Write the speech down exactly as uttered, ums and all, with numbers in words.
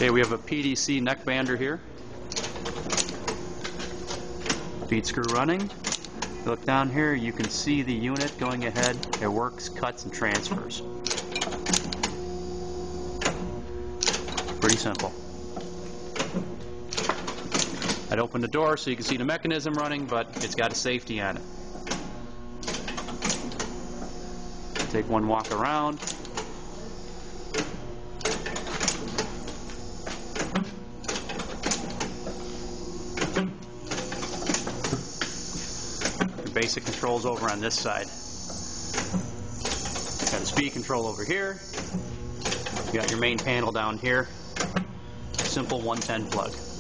Okay, we have a P D C neck bander here. Feed screw running. Look down here, you can see the unit going ahead. It works, cuts, and transfers. Pretty simple. I'd open the door so you can see the mechanism running, but it's got a safety on it. Take one walk around. The basic controls over on this side. Got a speed control over here. You got your main panel down here. Simple one ten plug.